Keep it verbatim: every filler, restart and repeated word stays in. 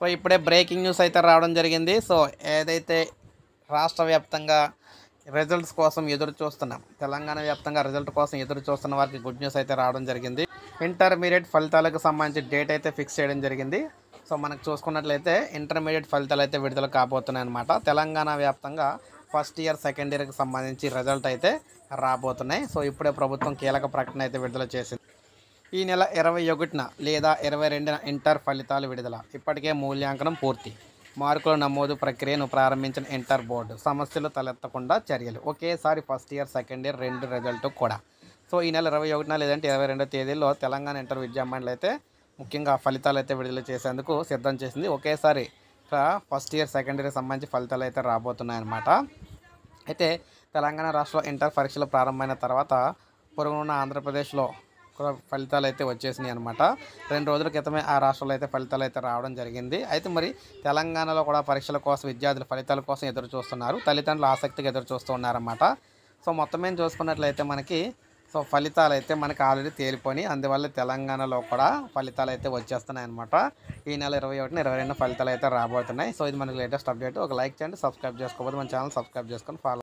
So ఇప్పుడే breaking news అయితే రావడం జరిగింది. సో ఏదైతే రాష్ట్ర వ్యాప్తంగా రిజల్ట్స్ కోసం ఎదురు చూస్తున్నాం, తెలంగాణ వ్యాప్తంగా రిజల్ట్ కోసం ఎదురు చూస్తున్న వారికి గుడ్ న్యూస్ అయితే రావడం జరిగింది. ఇంటర్మీడియట్ ఫలితాలకు సంబంధించి డేట్ అయితే ఫిక్స్ చేయడం జరిగింది. సో మనకు చూసుకున్నట్లయితే ఇంటర్మీడియట్ ఫలితాలు అయితే విడుదల కాబోతున్నాయి అన్నమాట. తెలంగాణ వ్యాప్తంగా ఫస్ట్ ఇయర్ సెకండ్ ఇయర్కి సంబంధించి రిజల్ట్ అయితే రాబోతున్నాయి. సో ఇప్పుడే ప్రభుత్వం కీలక ప్రకటన అయితే విడుదల చేసింది. ఈ నెల ఇరవై ఒకటిన లేదా ఇరవై రెండున ఇంటర్ ఫలితాలు విడుదల. ఇప్పటికే మూల్యాంకనం పూర్తి. మార్కుల నమోదు ప్రక్రియను ప్రారంభించిన ఇంటర్ బోర్డు. సమస్యలు తలెత్తకుండా చర్యలు. ఒకేసారి ఫస్ట్ ఇయర్ సెకండ్ ఇయర్ రెండు రిజల్ట్ కూడా. సో ఈ నెల ఇరవై ఒకటిన లేదంటే ఇరవై రెండో తేదీలో తెలంగాణ ఇంటర్ విద్యామండలి అయితే ముఖ్యంగా ఫలితాలు అయితే విడుదల చేసేందుకు సిద్ధం చేసింది. ఒకేసారి ఫస్ట్ ఇయర్ సెకండ్ ఇయర్కి సంబంధించి ఫలితాలు అయితే రాబోతున్నాయన్నమాట. అయితే తెలంగాణ రాష్ట్రంలో ఇంటర్ పరీక్షలు ప్రారంభమైన తర్వాత పొరుగునున్న ఆంధ్రప్రదేశ్లో ఫలితాలు అయితే వచ్చేసినాయి అనమాట. రెండు రోజుల క్రితమే ఆ రాష్ట్రంలో అయితే ఫలితాలు అయితే రావడం జరిగింది. అయితే మరి తెలంగాణలో కూడా పరీక్షల కోసం విద్యార్థులు ఫలితాల కోసం ఎదురు చూస్తున్నారు. తల్లిదండ్రులు ఆసక్తిగా ఎదురు చూస్తూ ఉన్నారన్నమాట. సో మొత్తం మేము చూసుకున్నట్లయితే మనకి సో ఫలితాలు అయితే మనకి ఆల్రెడీ తేలిపోయి, అందువల్ల తెలంగాణలో కూడా ఫలితాలు అయితే వచ్చేస్తున్నాయి అనమాట. ఈ నెల ఇరవై ఒకటిన ఇరవై రెండు ఫలితాలు అయితే రాబోతున్నాయి. సో ఇది మనకి లేటెస్ట్ అప్డేట్. ఒక లైక్ చేయండి, సబ్స్క్రైబ్ చేసుకోకపోతే మన ఛానల్ సబ్స్క్రైబ్ చేసుకొని ఫాలో